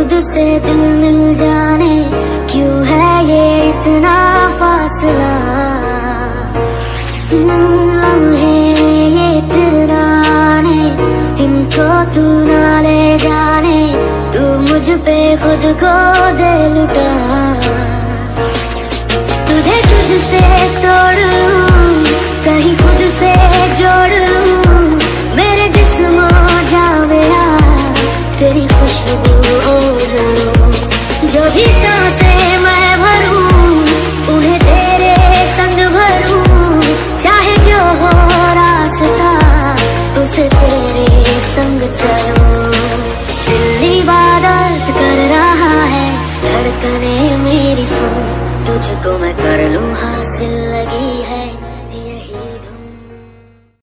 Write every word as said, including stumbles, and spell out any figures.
खुद से दिल मिल जाने, क्यों है ये इतना फासला। लम्हे ये तिरनाने, इनको तू ना ले जाने, तू मुझ पे खुद को दे लुटा। तुझे तुझसे तोड़ लूं, कहीं खुद से जोड़